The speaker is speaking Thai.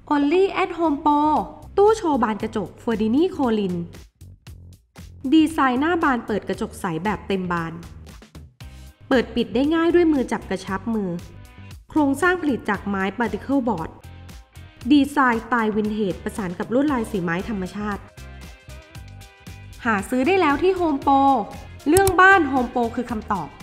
Only at Home Pro ตู้โชว์บานกระจก Ferdinand Colin ดีไซน์หน้าบานเปิดกระจกใสแบบเต็มบานเปิดปิดได้ง่ายด้วยมือจับกระชับมือโครงสร้างผลิตจากไม้ปาร์ติเคิลบอร์ดดีไซน์สไตล์วินเทจประสานกับลวดลายสีไม้ธรรมชาติหาซื้อได้แล้วที่ Home Pro เรื่องบ้าน Home Pro คือคำตอบ